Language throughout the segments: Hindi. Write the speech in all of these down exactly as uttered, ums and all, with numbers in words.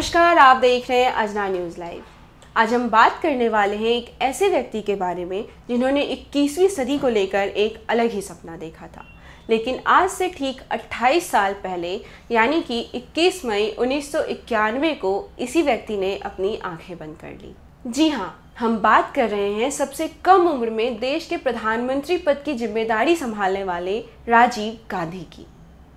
नमस्कार, आप देख रहे हैं अजना न्यूज़ लाइव। आज हम बात करने वाले हैं एक ऐसे व्यक्ति के बारे में जिन्होंने इक्कीसवीं सदी को लेकर एक अलग ही सपना देखा था, लेकिन आज से ठीक अट्ठाईस साल पहले यानी कि इक्कीस मई उन्नीस सौ इक्यानवे को इसी व्यक्ति ने अपनी आंखें बंद कर ली। जी हाँ, हम बात कर रहे हैं सबसे कम उम्र में देश के प्रधानमंत्री पद की जिम्मेदारी संभालने वाले राजीव गांधी की।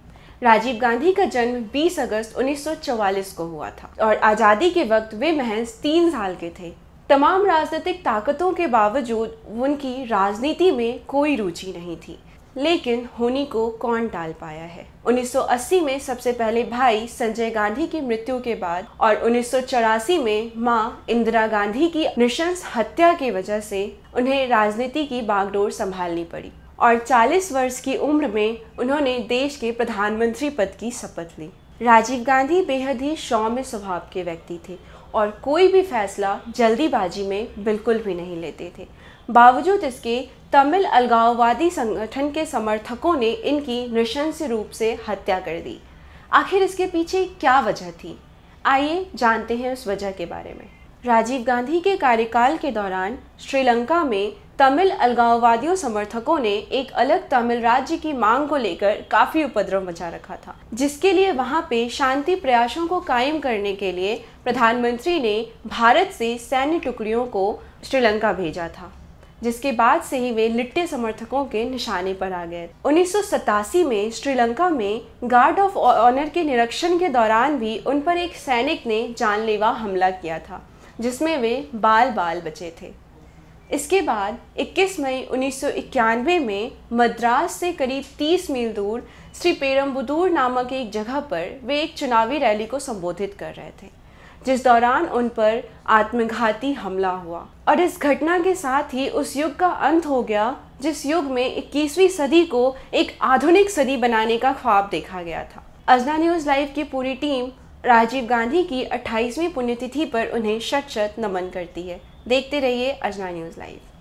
राजीव गांधी का जन्म बीस अगस्त उन्नीस सौ चौवालीस को हुआ था और आज़ादी के वक्त वे महज तीन साल के थे। तमाम राजनीतिक ताकतों के बावजूद उनकी राजनीति में कोई रुचि नहीं थी, लेकिन होनी को कौन टाल पाया है। उन्नीस सौ अस्सी में सबसे पहले भाई संजय गांधी की मृत्यु के बाद और उन्नीस सौ चौरासी में मां इंदिरा गांधी की नृशंस हत्या की वजह से उन्हें राजनीति की बागडोर संभालनी पड़ी और चालीस वर्ष की उम्र में उन्होंने देश के प्रधानमंत्री पद की शपथ ली। राजीव गांधी बेहद ही सौम्य स्वभाव के व्यक्ति थे और कोई भी फैसला जल्दीबाजी में बिल्कुल भी नहीं लेते थे। बावजूद इसके तमिल अलगाववादी संगठन के समर्थकों ने इनकी नृशंस रूप से हत्या कर दी। आखिर इसके पीछे क्या वजह थी? आइए जानते हैं उस वजह के बारे में। राजीव गांधी के कार्यकाल के दौरान श्रीलंका में तमिल अलगाववादियों समर्थकों ने एक अलग तमिल राज्य की मांग को लेकर काफी उपद्रव मचा रखा था, जिसके लिए वहां पे शांति प्रयासों को कायम करने के लिए प्रधानमंत्री ने भारत से सैन्य टुकड़ियों को श्रीलंका भेजा था, जिसके बाद से ही वे लिट्टे समर्थकों के निशाने पर आ गए। उन्नीस सौ सतासी में श्रीलंका में गार्ड ऑफ ऑनर के निरीक्षण के दौरान भी उन पर एक सैनिक ने जानलेवा हमला किया था, जिसमें वे बाल बाल बचे थे। इसके बाद इक्कीस मई उन्नीस सौ इक्यानवे में मद्रास से करीब तीस मील दूर श्रीपेरुम्बुदूर नामक एक जगह पर वे एक चुनावी रैली को संबोधित कर रहे थे, जिस दौरान उन पर आत्मघाती हमला हुआ और इस घटना के साथ ही उस युग का अंत हो गया जिस युग में इक्कीसवीं सदी को एक आधुनिक सदी बनाने का ख्वाब देखा गया था। अजना न्यूज़ लाइव की पूरी टीम राजीव गांधी की अट्ठाईसवीं पुण्यतिथि पर उन्हें शत शत नमन करती है। देखते रहिए अजना न्यूज़ लाइव।